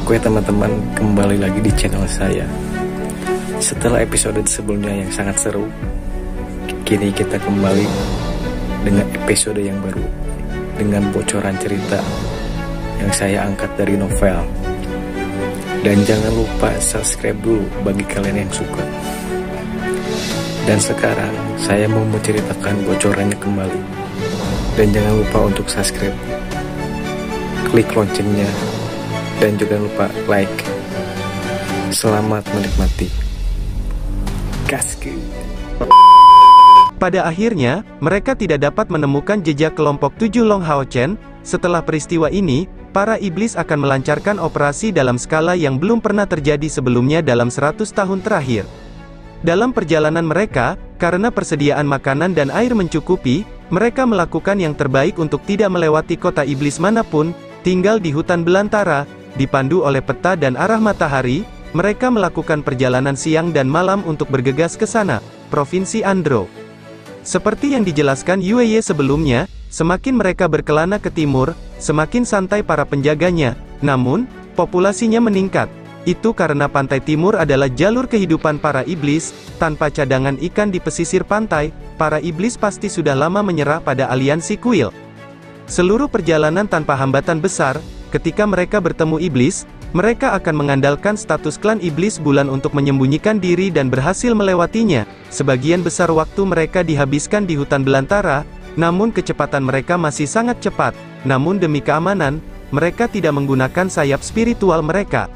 Oke teman-teman, kembali lagi di channel saya. Setelah episode sebelumnya yang sangat seru, kini kita kembali dengan episode yang baru, dengan bocoran cerita yang saya angkat dari novel. Dan jangan lupa subscribe dulu bagi kalian yang suka. Dan sekarang saya mau menceritakan bocorannya kembali. Dan jangan lupa untuk subscribe, klik loncengnya, dan juga lupa like. Selamat menikmati. Gaskeun. Pada akhirnya, mereka tidak dapat menemukan jejak kelompok 7 Long Hao Chen. Setelah peristiwa ini, para iblis akan melancarkan operasi dalam skala yang belum pernah terjadi sebelumnya dalam 100 tahun terakhir. Dalam perjalanan mereka, karena persediaan makanan dan air mencukupi, mereka melakukan yang terbaik untuk tidak melewati kota iblis manapun, tinggal di hutan belantara, dipandu oleh peta dan arah matahari. Mereka melakukan perjalanan siang dan malam untuk bergegas ke sana, Provinsi Andro. Seperti yang dijelaskan Yueye sebelumnya, semakin mereka berkelana ke timur, semakin santai para penjaganya. Namun, populasinya meningkat. Itu karena pantai timur adalah jalur kehidupan para iblis. Tanpa cadangan ikan di pesisir pantai, para iblis pasti sudah lama menyerah pada aliansi kuil. Seluruh perjalanan tanpa hambatan besar. Ketika mereka bertemu iblis, mereka akan mengandalkan status klan iblis bulan untuk menyembunyikan diri dan berhasil melewatinya. Sebagian besar waktu mereka dihabiskan di hutan belantara, namun kecepatan mereka masih sangat cepat. Namun demi keamanan, mereka tidak menggunakan sayap spiritual mereka.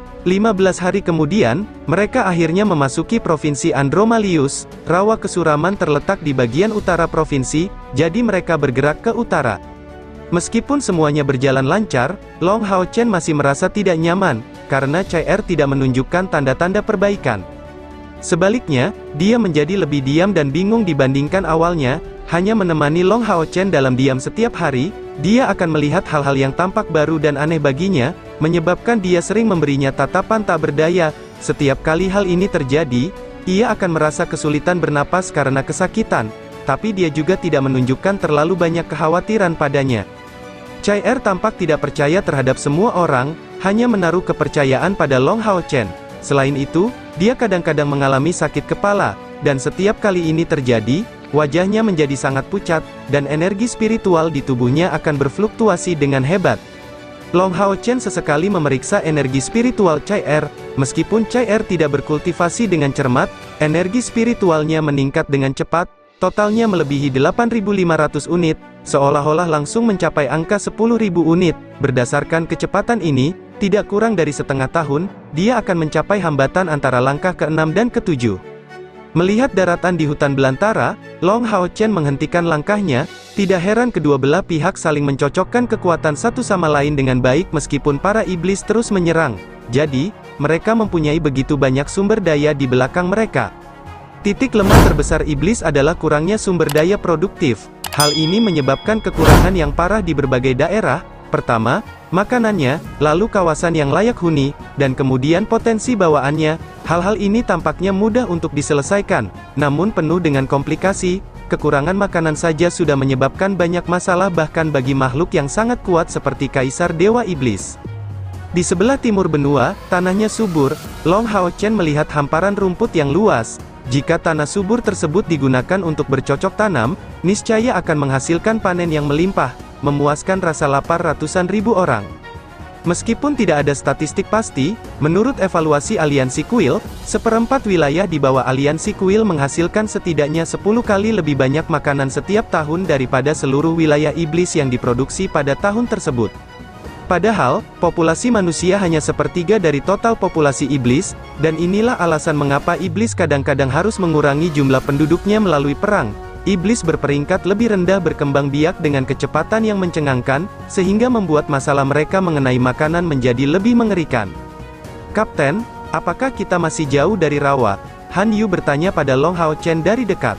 15 hari kemudian, mereka akhirnya memasuki Provinsi Andromalius. Rawa Kesuraman terletak di bagian utara provinsi, jadi mereka bergerak ke utara. Meskipun semuanya berjalan lancar, Long Hao Chen masih merasa tidak nyaman, karena Chai tidak menunjukkan tanda-tanda perbaikan. Sebaliknya, dia menjadi lebih diam dan bingung dibandingkan awalnya. Hanya menemani Long Hao Chen dalam diam setiap hari, dia akan melihat hal-hal yang tampak baru dan aneh baginya, menyebabkan dia sering memberinya tatapan tak berdaya. Setiap kali hal ini terjadi, ia akan merasa kesulitan bernapas karena kesakitan, tapi dia juga tidak menunjukkan terlalu banyak kekhawatiran padanya. Chai tampak tidak percaya terhadap semua orang, hanya menaruh kepercayaan pada Long Hao Chen. Selain itu, dia kadang-kadang mengalami sakit kepala, dan setiap kali ini terjadi, wajahnya menjadi sangat pucat, dan energi spiritual di tubuhnya akan berfluktuasi dengan hebat. Long Hao Chen sesekali memeriksa energi spiritual Chai. Meskipun Chai tidak berkultivasi dengan cermat, energi spiritualnya meningkat dengan cepat, totalnya melebihi 8.500 unit, seolah-olah langsung mencapai angka 10.000 unit. Berdasarkan kecepatan ini, tidak kurang dari setengah tahun, dia akan mencapai hambatan antara langkah ke-6 dan ke-7. Melihat daratan di hutan belantara, Long Hao Chen menghentikan langkahnya. Tidak heran kedua belah pihak saling mencocokkan kekuatan satu sama lain dengan baik meskipun para iblis terus menyerang. Jadi, mereka mempunyai begitu banyak sumber daya di belakang mereka. Titik lemah terbesar iblis adalah kurangnya sumber daya produktif. Hal ini menyebabkan kekurangan yang parah di berbagai daerah. Pertama, makanannya, lalu kawasan yang layak huni, dan kemudian potensi bawaannya. Hal-hal ini tampaknya mudah untuk diselesaikan, namun penuh dengan komplikasi. Kekurangan makanan saja sudah menyebabkan banyak masalah bahkan bagi makhluk yang sangat kuat seperti Kaisar Dewa Iblis. Di sebelah timur benua, tanahnya subur. Long Hao Chen melihat hamparan rumput yang luas. Jika tanah subur tersebut digunakan untuk bercocok tanam, niscaya akan menghasilkan panen yang melimpah, memuaskan rasa lapar ratusan ribu orang. Meskipun tidak ada statistik pasti, menurut evaluasi aliansi kuil, seperempat wilayah di bawah aliansi kuil menghasilkan setidaknya 10 kali lebih banyak makanan setiap tahun daripada seluruh wilayah iblis yang diproduksi pada tahun tersebut. Padahal, populasi manusia hanya sepertiga dari total populasi iblis, dan inilah alasan mengapa iblis kadang-kadang harus mengurangi jumlah penduduknya melalui perang. Iblis berperingkat lebih rendah berkembang biak dengan kecepatan yang mencengangkan, sehingga membuat masalah mereka mengenai makanan menjadi lebih mengerikan. Kapten, apakah kita masih jauh dari rawa? Han Yu bertanya pada Long Hao Chen dari dekat.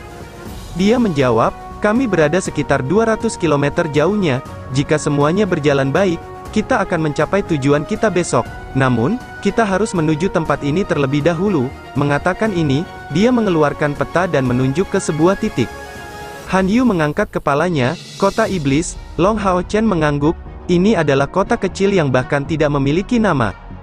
Dia menjawab, kami berada sekitar 200 km jauhnya. Jika semuanya berjalan baik, kita akan mencapai tujuan kita besok. Namun, kita harus menuju tempat ini terlebih dahulu. Mengatakan ini, dia mengeluarkan peta dan menunjuk ke sebuah titik. Han Yu mengangkat kepalanya. Kota iblis. Long Hao Chen mengangguk. Ini adalah kota kecil yang bahkan tidak memiliki nama.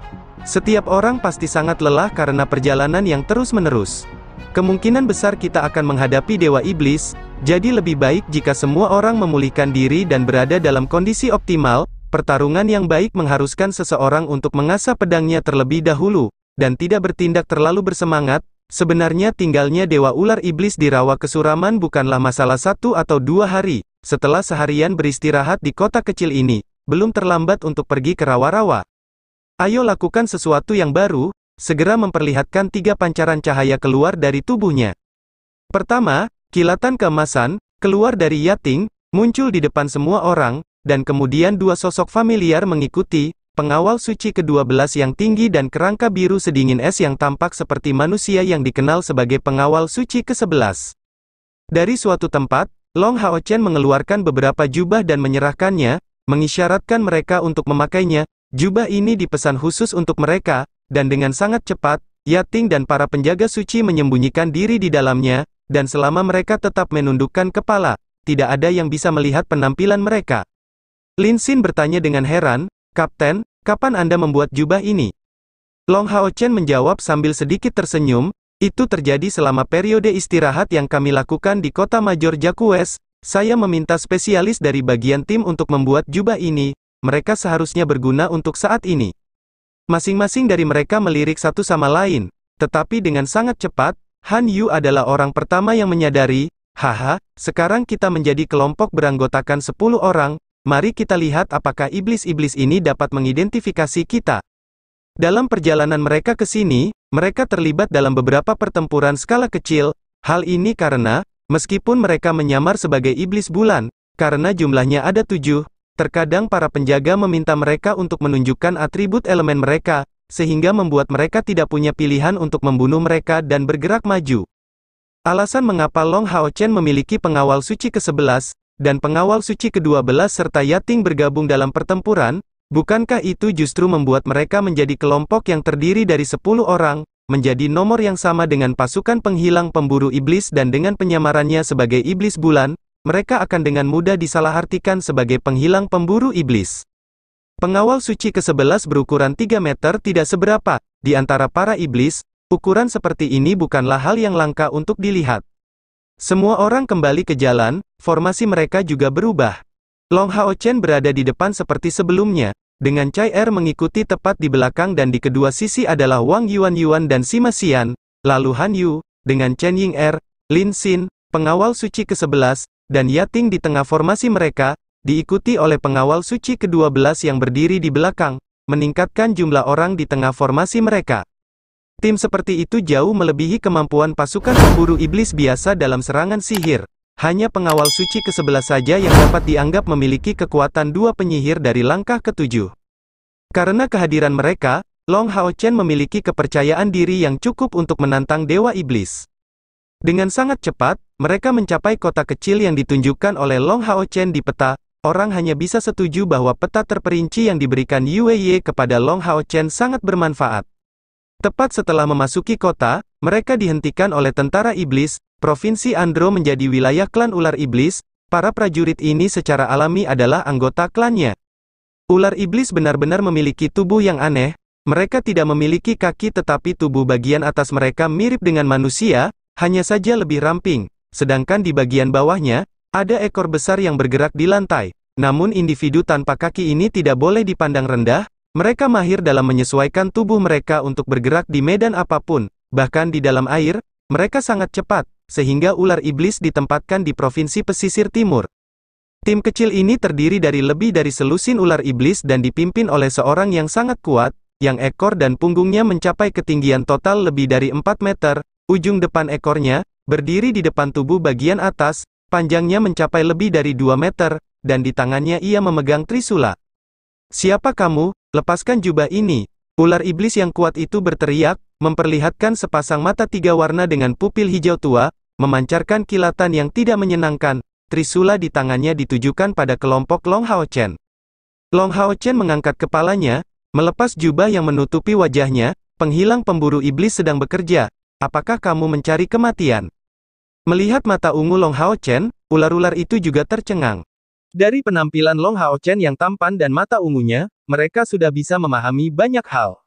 Setiap orang pasti sangat lelah karena perjalanan yang terus-menerus. Kemungkinan besar kita akan menghadapi Dewa Iblis, jadi lebih baik jika semua orang memulihkan diri dan berada dalam kondisi optimal. Pertarungan yang baik mengharuskan seseorang untuk mengasah pedangnya terlebih dahulu, dan tidak bertindak terlalu bersemangat. Sebenarnya tinggalnya Dewa Ular Iblis di Rawa Kesuraman bukanlah masalah 1 atau 2 hari. Setelah seharian beristirahat di kota kecil ini, belum terlambat untuk pergi ke rawa-rawa. Ayo lakukan sesuatu yang baru, segera memperlihatkan 3 pancaran cahaya keluar dari tubuhnya. Pertama, kilatan keemasan, keluar dari Yating, muncul di depan semua orang, dan kemudian 2 sosok familiar mengikuti, pengawal suci ke-12 yang tinggi dan kerangka biru sedingin es yang tampak seperti manusia yang dikenal sebagai pengawal suci ke-11. Dari suatu tempat, Long Hao Chen mengeluarkan beberapa jubah dan menyerahkannya, mengisyaratkan mereka untuk memakainya. Jubah ini dipesan khusus untuk mereka, dan dengan sangat cepat, Yating dan para penjaga suci menyembunyikan diri di dalamnya, dan selama mereka tetap menundukkan kepala, tidak ada yang bisa melihat penampilan mereka. Lin Xin bertanya dengan heran, "Kapten, kapan Anda membuat jubah ini?" Long Hao Chen menjawab sambil sedikit tersenyum, "Itu terjadi selama periode istirahat yang kami lakukan di kota Major Jakues. Saya meminta spesialis dari bagian tim untuk membuat jubah ini. Mereka seharusnya berguna untuk saat ini." Masing-masing dari mereka melirik satu sama lain, tetapi dengan sangat cepat, Han Yu adalah orang pertama yang menyadari, "Haha, sekarang kita menjadi kelompok beranggotakan 10 orang, mari kita lihat apakah iblis-iblis ini dapat mengidentifikasi kita." Dalam perjalanan mereka ke sini, mereka terlibat dalam beberapa pertempuran skala kecil. Hal ini karena, meskipun mereka menyamar sebagai iblis bulan, karena jumlahnya ada 7, terkadang para penjaga meminta mereka untuk menunjukkan atribut elemen mereka, sehingga membuat mereka tidak punya pilihan untuk membunuh mereka dan bergerak maju. Alasan mengapa Long Hao Chen memiliki pengawal suci ke-11, dan pengawal suci ke-12 serta Yating bergabung dalam pertempuran, bukankah itu justru membuat mereka menjadi kelompok yang terdiri dari 10 orang, menjadi nomor yang sama dengan pasukan penghilang pemburu iblis dan dengan penyamarannya sebagai iblis bulan, mereka akan dengan mudah disalahartikan sebagai penghilang pemburu iblis. Pengawal suci ke-11 berukuran 3 meter tidak seberapa, di antara para iblis, ukuran seperti ini bukanlah hal yang langka untuk dilihat. Semua orang kembali ke jalan, formasi mereka juga berubah. Long Hao Chen berada di depan seperti sebelumnya, dengan Cai Er mengikuti tepat di belakang dan di kedua sisi adalah Wang Yuan dan Sima Xian, lalu Han Yu, dengan Chen Ying Er, Lin Xin, pengawal suci ke-11, dan Yating di tengah formasi mereka, diikuti oleh pengawal suci ke-12 yang berdiri di belakang, meningkatkan jumlah orang di tengah formasi mereka. Tim seperti itu jauh melebihi kemampuan pasukan pemburu iblis biasa dalam serangan sihir. Hanya pengawal suci ke-11 saja yang dapat dianggap memiliki kekuatan 2 penyihir dari langkah ke-7. Karena kehadiran mereka, Long Hao Chen memiliki kepercayaan diri yang cukup untuk menantang Dewa Iblis. Dengan sangat cepat, mereka mencapai kota kecil yang ditunjukkan oleh Long Hao Chen di peta. Orang hanya bisa setuju bahwa peta terperinci yang diberikan Yue Ye kepada Long Hao Chen sangat bermanfaat. Tepat setelah memasuki kota, mereka dihentikan oleh tentara iblis. Provinsi Andro menjadi wilayah klan ular iblis. Para prajurit ini secara alami adalah anggota klannya. Ular iblis benar-benar memiliki tubuh yang aneh. Mereka tidak memiliki kaki tetapi tubuh bagian atas mereka mirip dengan manusia, hanya saja lebih ramping, sedangkan di bagian bawahnya, ada ekor besar yang bergerak di lantai. Namun individu tanpa kaki ini tidak boleh dipandang rendah, mereka mahir dalam menyesuaikan tubuh mereka untuk bergerak di medan apapun, bahkan di dalam air, mereka sangat cepat, sehingga ular iblis ditempatkan di provinsi pesisir timur. Tim kecil ini terdiri dari lebih dari selusin ular iblis dan dipimpin oleh seorang yang sangat kuat, yang ekor dan punggungnya mencapai ketinggian total lebih dari 4 meter, ujung depan ekornya, berdiri di depan tubuh bagian atas, panjangnya mencapai lebih dari 2 meter, dan di tangannya ia memegang trisula. "Siapa kamu? Lepaskan jubah ini!" Ular iblis yang kuat itu berteriak, memperlihatkan sepasang mata 3 warna dengan pupil hijau tua, memancarkan kilatan yang tidak menyenangkan. Trisula di tangannya ditujukan pada kelompok Long Hao Chen. Long Hao Chen mengangkat kepalanya, melepas jubah yang menutupi wajahnya. "Penghilang pemburu iblis sedang bekerja. Apakah kamu mencari kematian?" Melihat mata ungu Long Hao Chen, ular-ular itu juga tercengang. Dari penampilan Long Hao Chen yang tampan dan mata ungunya, mereka sudah bisa memahami banyak hal.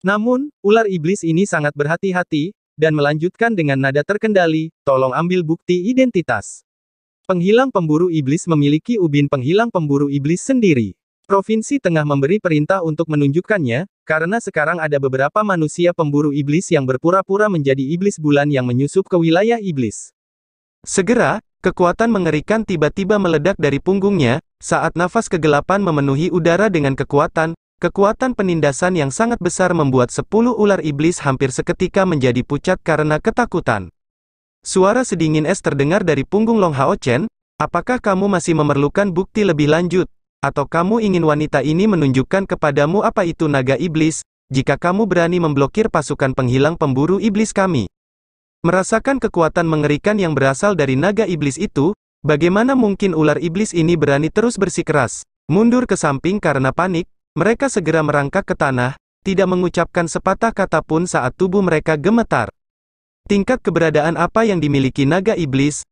Namun, ular iblis ini sangat berhati-hati, dan melanjutkan dengan nada terkendali, tolong ambil bukti identitas. Penghilang pemburu iblis memiliki ubin penghilang pemburu iblis sendiri. Provinsi Tengah memberi perintah untuk menunjukkannya, karena sekarang ada beberapa manusia pemburu iblis yang berpura-pura menjadi iblis bulan yang menyusup ke wilayah iblis. Segera, kekuatan mengerikan tiba-tiba meledak dari punggungnya, saat nafas kegelapan memenuhi udara dengan kekuatan penindasan yang sangat besar membuat 10 ular iblis hampir seketika menjadi pucat karena ketakutan. Suara sedingin es terdengar dari punggung Long Hao Chen, apakah kamu masih memerlukan bukti lebih lanjut? Atau kamu ingin wanita ini menunjukkan kepadamu apa itu naga iblis, jika kamu berani memblokir pasukan penghilang pemburu iblis kami? Merasakan kekuatan mengerikan yang berasal dari naga iblis itu, bagaimana mungkin ular iblis ini berani terus bersikeras mundur ke samping karena panik? Mereka segera merangkak ke tanah, tidak mengucapkan sepatah kata pun saat tubuh mereka gemetar. Tingkat keberadaan apa yang dimiliki naga iblis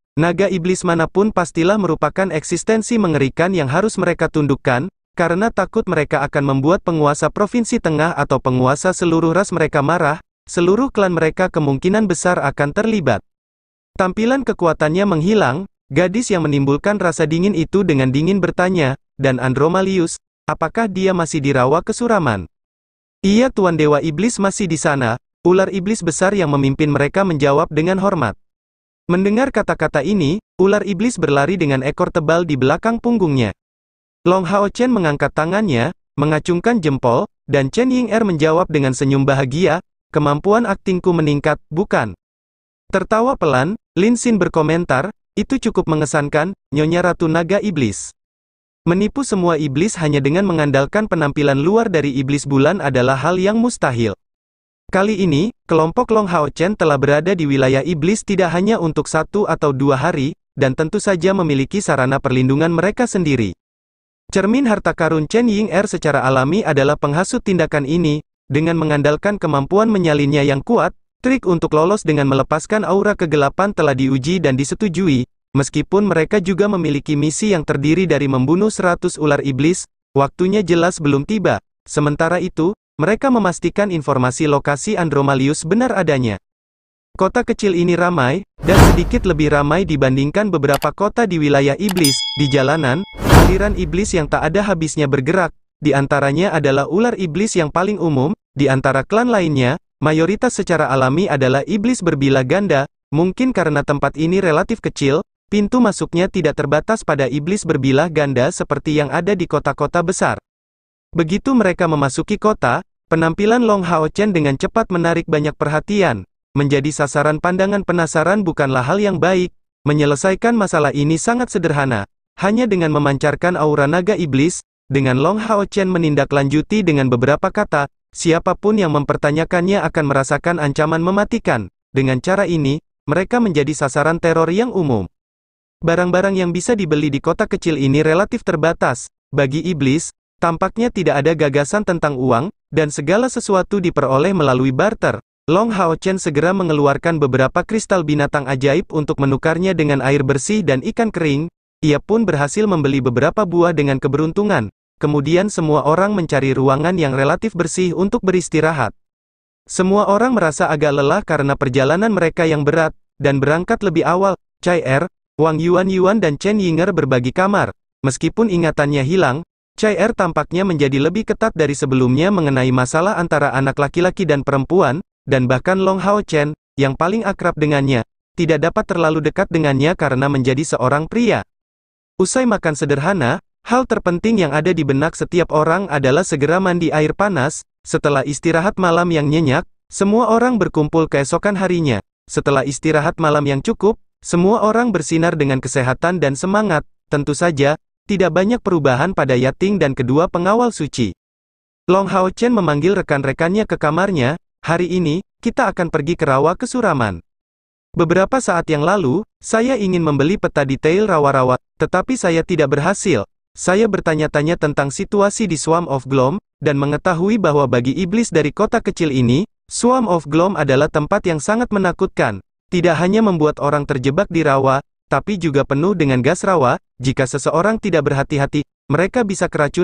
manapun pastilah merupakan eksistensi mengerikan yang harus mereka tundukkan, karena takut mereka akan membuat penguasa Provinsi Tengah atau penguasa seluruh ras mereka marah, seluruh klan mereka kemungkinan besar akan terlibat. Tampilan kekuatannya menghilang, gadis yang menimbulkan rasa dingin itu dengan dingin bertanya, dan Andromalius, apakah dia masih di rawa kesuraman? Iya, Tuan Dewa Iblis masih di sana. Ular iblis besar yang memimpin mereka menjawab dengan hormat. Mendengar kata-kata ini, ular iblis berlari dengan ekor tebal di belakang punggungnya. Long Hao Chen mengangkat tangannya, mengacungkan jempol, dan Chen Ying'er menjawab dengan senyum bahagia, kemampuan aktingku meningkat, bukan? Tertawa pelan, Lin Xin berkomentar, itu cukup mengesankan, Nyonya Ratu Naga Iblis. Menipu semua iblis hanya dengan mengandalkan penampilan luar dari iblis bulan adalah hal yang mustahil. Kali ini, kelompok Long Hao Chen telah berada di wilayah iblis tidak hanya untuk 1 atau 2 hari, dan tentu saja memiliki sarana perlindungan mereka sendiri. Cermin harta karun Chen Ying'er secara alami adalah penghasut tindakan ini, dengan mengandalkan kemampuan menyalinnya yang kuat, trik untuk lolos dengan melepaskan aura kegelapan telah diuji dan disetujui, meskipun mereka juga memiliki misi yang terdiri dari membunuh 100 ular iblis, waktunya jelas belum tiba. Sementara itu, mereka memastikan informasi lokasi Andromalius benar adanya. Kota kecil ini ramai, dan sedikit lebih ramai dibandingkan beberapa kota di wilayah iblis. Di jalanan, aliran iblis yang tak ada habisnya bergerak, di antaranya adalah ular iblis yang paling umum, di antara klan lainnya, mayoritas secara alami adalah iblis berbilah ganda, mungkin karena tempat ini relatif kecil, pintu masuknya tidak terbatas pada iblis berbilah ganda seperti yang ada di kota-kota besar. Begitu mereka memasuki kota, penampilan Long Hao Chen dengan cepat menarik banyak perhatian. Menjadi sasaran pandangan penasaran bukanlah hal yang baik. Menyelesaikan masalah ini sangat sederhana. Hanya dengan memancarkan aura naga iblis, dengan Long Hao Chen menindaklanjuti dengan beberapa kata, siapapun yang mempertanyakannya akan merasakan ancaman mematikan. Dengan cara ini, mereka menjadi sasaran teror yang umum. Barang-barang yang bisa dibeli di kota kecil ini relatif terbatas. Bagi iblis, tampaknya tidak ada gagasan tentang uang, dan segala sesuatu diperoleh melalui barter. Long Hao Chen segera mengeluarkan beberapa kristal binatang ajaib untuk menukarnya dengan air bersih dan ikan kering. Ia pun berhasil membeli beberapa buah dengan keberuntungan. Kemudian semua orang mencari ruangan yang relatif bersih untuk beristirahat. Semua orang merasa agak lelah karena perjalanan mereka yang berat, dan berangkat lebih awal. Chai Er, Wang Yuan dan Chen Ying'er berbagi kamar. Meskipun ingatannya hilang, Chai Er tampaknya menjadi lebih ketat dari sebelumnya mengenai masalah antara anak laki-laki dan perempuan, dan bahkan Long Hao Chen, yang paling akrab dengannya, tidak dapat terlalu dekat dengannya karena menjadi seorang pria. Usai makan sederhana, hal terpenting yang ada di benak setiap orang adalah segera mandi air panas. Setelah istirahat malam yang nyenyak, semua orang berkumpul keesokan harinya. Setelah istirahat malam yang cukup, semua orang bersinar dengan kesehatan dan semangat. Tentu saja, tidak banyak perubahan pada Yating dan kedua pengawal suci. Long Hao Chen memanggil rekan-rekannya ke kamarnya. Hari ini, kita akan pergi ke rawa kesuraman. Beberapa saat yang lalu, saya ingin membeli peta detail rawa-rawa, tetapi saya tidak berhasil. Saya bertanya-tanya tentang situasi di Swarm of Gloom, dan mengetahui bahwa bagi iblis dari kota kecil ini, Swarm of Gloom adalah tempat yang sangat menakutkan. Tidak hanya membuat orang terjebak di rawa, tapi juga penuh dengan gas rawa. Jika seseorang tidak berhati-hati, mereka bisa keracunan.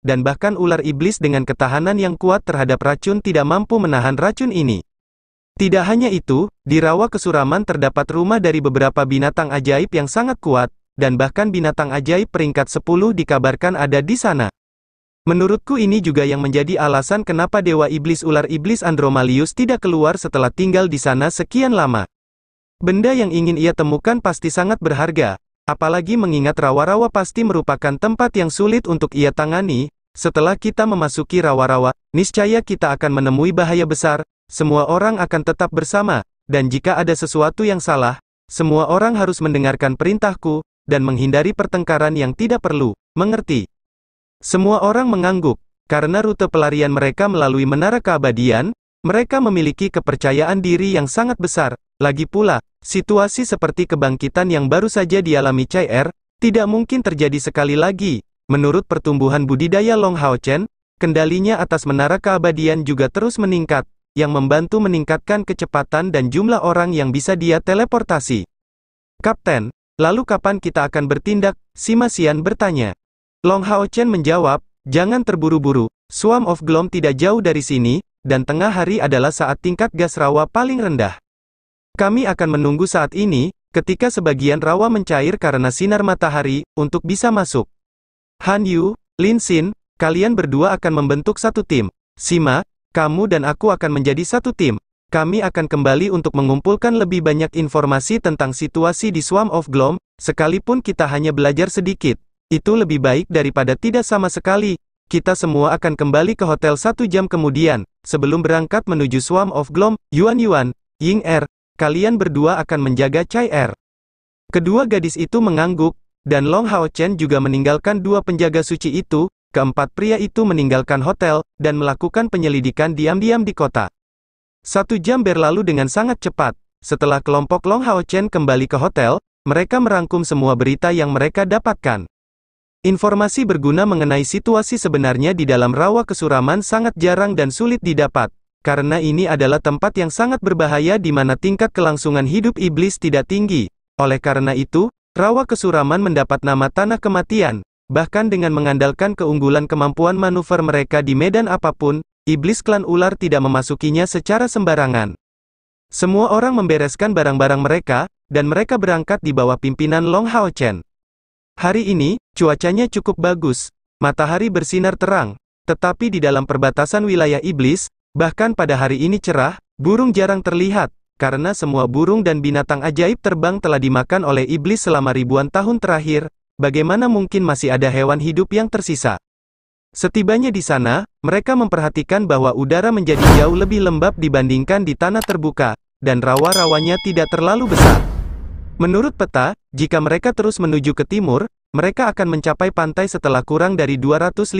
dan bahkan ular iblis dengan ketahanan yang kuat terhadap racun tidak mampu menahan racun ini. Tidak hanya itu, di rawa kesuraman terdapat rumah dari beberapa binatang ajaib yang sangat kuat, dan bahkan binatang ajaib peringkat 10 dikabarkan ada di sana. Menurutku ini juga yang menjadi alasan kenapa Dewa Iblis Ular Iblis Andromalius tidak keluar setelah tinggal di sana sekian lama. Benda yang ingin ia temukan pasti sangat berharga, apalagi mengingat rawa-rawa pasti merupakan tempat yang sulit untuk ia tangani. Setelah kita memasuki rawa-rawa, niscaya kita akan menemui bahaya besar. Semua orang akan tetap bersama, dan jika ada sesuatu yang salah, semua orang harus mendengarkan perintahku, dan menghindari pertengkaran yang tidak perlu, mengerti? Semua orang mengangguk, karena rute pelarian mereka melalui menara keabadian, mereka memiliki kepercayaan diri yang sangat besar. Lagi pula, situasi seperti kebangkitan yang baru saja dialami Chai tidak mungkin terjadi sekali lagi. Menurut pertumbuhan budidaya Long Hao Chen, kendalinya atas menara keabadian juga terus meningkat, yang membantu meningkatkan kecepatan dan jumlah orang yang bisa dia teleportasi. Kapten, lalu kapan kita akan bertindak? Sima Xian bertanya. Long Hao Chen menjawab, jangan terburu-buru, Swarm of Gloom tidak jauh dari sini, dan tengah hari adalah saat tingkat gas rawa paling rendah. Kami akan menunggu saat ini, ketika sebagian rawa mencair karena sinar matahari, untuk bisa masuk. Han Yu, Lin Xin, kalian berdua akan membentuk satu tim. Sima, kamu dan aku akan menjadi satu tim. Kami akan kembali untuk mengumpulkan lebih banyak informasi tentang situasi di Swarm of Gloom, sekalipun kita hanya belajar sedikit. Itu lebih baik daripada tidak sama sekali. Kita semua akan kembali ke hotel 1 jam kemudian, sebelum berangkat menuju Swarm of Gloom. Yuan, Ying kalian berdua akan menjaga Chai. Kedua gadis itu mengangguk, dan Long Hao Chen juga meninggalkan dua penjaga suci itu. Keempat pria itu meninggalkan hotel, dan melakukan penyelidikan diam-diam di kota. 1 jam berlalu dengan sangat cepat. Setelah kelompok Long Hao Chen kembali ke hotel, mereka merangkum semua berita yang mereka dapatkan. Informasi berguna mengenai situasi sebenarnya di dalam rawa kesuraman sangat jarang dan sulit didapat, karena ini adalah tempat yang sangat berbahaya di mana tingkat kelangsungan hidup iblis tidak tinggi. Oleh karena itu, rawa kesuraman mendapat nama Tanah Kematian. Bahkan dengan mengandalkan keunggulan kemampuan manuver mereka di medan apapun, iblis klan ular tidak memasukinya secara sembarangan. Semua orang membereskan barang-barang mereka, dan mereka berangkat di bawah pimpinan Long Hao Chen. Hari ini, cuacanya cukup bagus, matahari bersinar terang, tetapi di dalam perbatasan wilayah iblis, bahkan pada hari ini cerah, burung jarang terlihat, karena semua burung dan binatang ajaib terbang telah dimakan oleh iblis selama ribuan tahun terakhir. Bagaimana mungkin masih ada hewan hidup yang tersisa? Setibanya di sana, mereka memperhatikan bahwa udara menjadi jauh lebih lembab dibandingkan di tanah terbuka, dan rawa-rawanya tidak terlalu besar. Menurut peta, jika mereka terus menuju ke timur, mereka akan mencapai pantai setelah kurang dari 250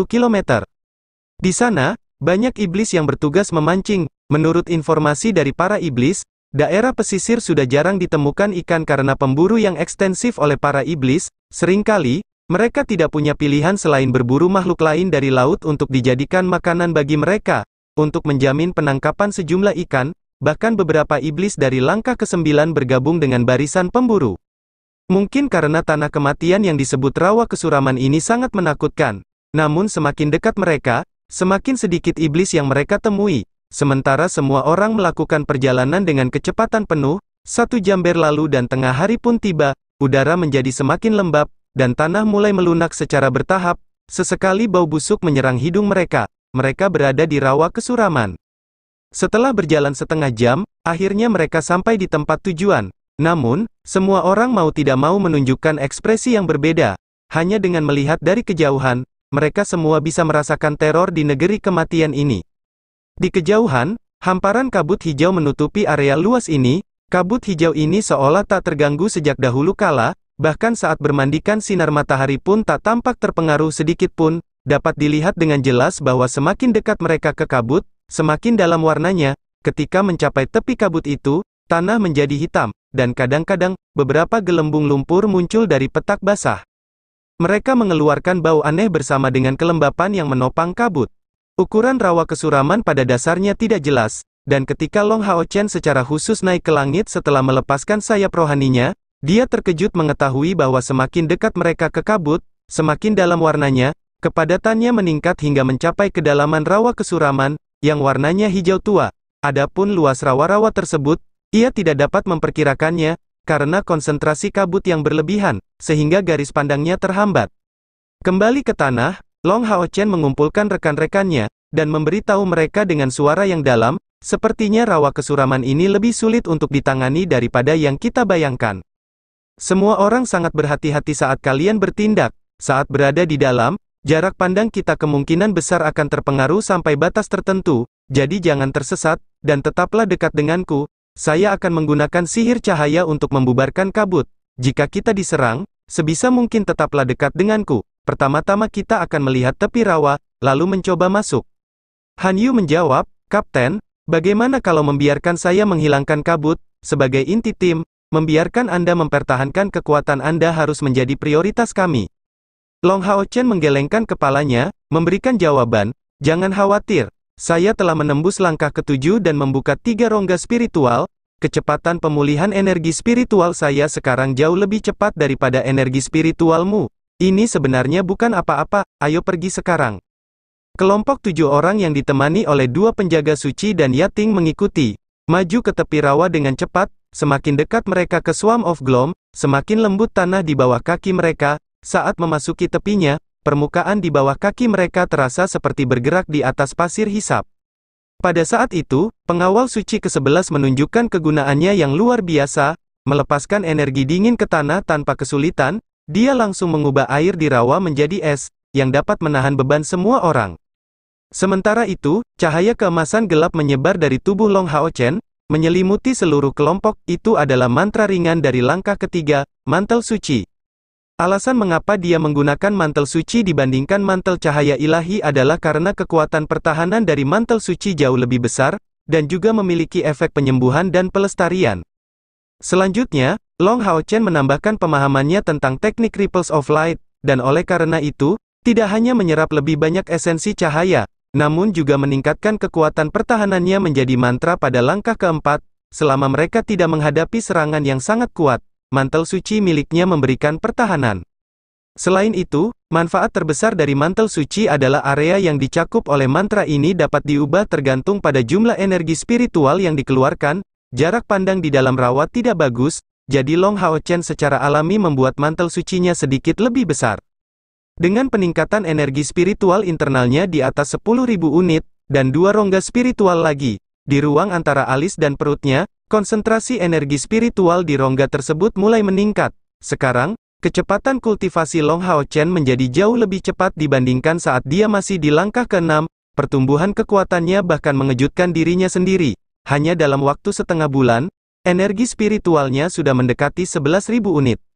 km. Di sana, banyak iblis yang bertugas memancing. Menurut informasi dari para iblis, daerah pesisir sudah jarang ditemukan ikan karena pemburu yang ekstensif oleh para iblis. Seringkali, mereka tidak punya pilihan selain berburu makhluk lain dari laut untuk dijadikan makanan bagi mereka. Untuk menjamin penangkapan sejumlah ikan, bahkan beberapa iblis dari langkah ke-9 bergabung dengan barisan pemburu. Mungkin karena tanah kematian yang disebut rawa kesuraman ini sangat menakutkan. Namun semakin dekat mereka, semakin sedikit iblis yang mereka temui. Sementara semua orang melakukan perjalanan dengan kecepatan penuh, 1 jam berlalu dan tengah hari pun tiba, udara menjadi semakin lembab, dan tanah mulai melunak secara bertahap. Sesekali bau busuk menyerang hidung mereka. Mereka berada di rawa kesuraman. Setelah berjalan setengah jam, akhirnya mereka sampai di tempat tujuan. Namun, semua orang mau tidak mau menunjukkan ekspresi yang berbeda. Hanya dengan melihat dari kejauhan, mereka semua bisa merasakan teror di negeri kematian ini. Di kejauhan, hamparan kabut hijau menutupi area luas ini. Kabut hijau ini seolah tak terganggu sejak dahulu kala, bahkan saat bermandikan sinar matahari pun tak tampak terpengaruh sedikit pun. Dapat dilihat dengan jelas bahwa semakin dekat mereka ke kabut, semakin dalam warnanya. Ketika mencapai tepi kabut itu, tanah menjadi hitam, dan kadang-kadang, beberapa gelembung lumpur muncul dari petak basah. Mereka mengeluarkan bau aneh bersama dengan kelembapan yang menopang kabut. Ukuran rawa kesuraman pada dasarnya tidak jelas, dan ketika Long Hao Chen secara khusus naik ke langit setelah melepaskan sayap rohaninya, dia terkejut mengetahui bahwa semakin dekat mereka ke kabut, semakin dalam warnanya. Kepadatannya meningkat hingga mencapai kedalaman rawa kesuraman, yang warnanya hijau tua. Adapun luas rawa-rawa tersebut, ia tidak dapat memperkirakannya, karena konsentrasi kabut yang berlebihan, sehingga garis pandangnya terhambat. Kembali ke tanah, Long Hao Chen mengumpulkan rekan-rekannya, dan memberitahu mereka dengan suara yang dalam, sepertinya rawa kesuraman ini lebih sulit untuk ditangani daripada yang kita bayangkan. Semua orang sangat berhati-hati saat kalian bertindak. Saat berada di dalam, jarak pandang kita kemungkinan besar akan terpengaruh sampai batas tertentu, jadi jangan tersesat, dan tetaplah dekat denganku. Saya akan menggunakan sihir cahaya untuk membubarkan kabut. Jika kita diserang, sebisa mungkin tetaplah dekat denganku. Pertama-tama kita akan melihat tepi rawa, lalu mencoba masuk. Han Yu menjawab, Kapten, bagaimana kalau membiarkan saya menghilangkan kabut? Sebagai inti tim, membiarkan Anda mempertahankan kekuatan Anda harus menjadi prioritas kami. Long Hao Chen menggelengkan kepalanya, memberikan jawaban, jangan khawatir, saya telah menembus langkah ke-7 dan membuka 3 rongga spiritual, kecepatan pemulihan energi spiritual saya sekarang jauh lebih cepat daripada energi spiritualmu. Ini sebenarnya bukan apa-apa, ayo pergi sekarang. Kelompok 7 orang yang ditemani oleh 2 penjaga suci dan Yating mengikuti, maju ke tepi rawa dengan cepat, semakin dekat mereka ke Swarm of Gloom, semakin lembut tanah di bawah kaki mereka. Saat memasuki tepinya, permukaan di bawah kaki mereka terasa seperti bergerak di atas pasir hisap. Pada saat itu, pengawal suci ke-11 menunjukkan kegunaannya yang luar biasa, melepaskan energi dingin ke tanah tanpa kesulitan, dia langsung mengubah air di rawa menjadi es, yang dapat menahan beban semua orang. Sementara itu, cahaya keemasan gelap menyebar dari tubuh Long Hao Chen, menyelimuti seluruh kelompok. Itu adalah mantra ringan dari langkah ketiga, mantel suci. Alasan mengapa dia menggunakan mantel suci dibandingkan mantel cahaya ilahi adalah karena kekuatan pertahanan dari mantel suci jauh lebih besar, dan juga memiliki efek penyembuhan dan pelestarian. Selanjutnya, Long Hao Chen menambahkan pemahamannya tentang teknik Ripples of Light, dan oleh karena itu, tidak hanya menyerap lebih banyak esensi cahaya, namun juga meningkatkan kekuatan pertahanannya menjadi mantra pada langkah keempat, selama mereka tidak menghadapi serangan yang sangat kuat. Mantel suci miliknya memberikan pertahanan. Selain itu, manfaat terbesar dari mantel suci adalah area yang dicakup oleh mantra ini dapat diubah tergantung pada jumlah energi spiritual yang dikeluarkan. Jarak pandang di dalam rawa tidak bagus, jadi Long Hao Chen secara alami membuat mantel sucinya sedikit lebih besar. Dengan peningkatan energi spiritual internalnya di atas 10.000 unit, dan 2 rongga spiritual lagi, di ruang antara alis dan perutnya, konsentrasi energi spiritual di rongga tersebut mulai meningkat. Sekarang, kecepatan kultivasi Long Hao Chen menjadi jauh lebih cepat dibandingkan saat dia masih di langkah ke-6, pertumbuhan kekuatannya bahkan mengejutkan dirinya sendiri. Hanya dalam waktu setengah bulan, energi spiritualnya sudah mendekati 11.000 unit.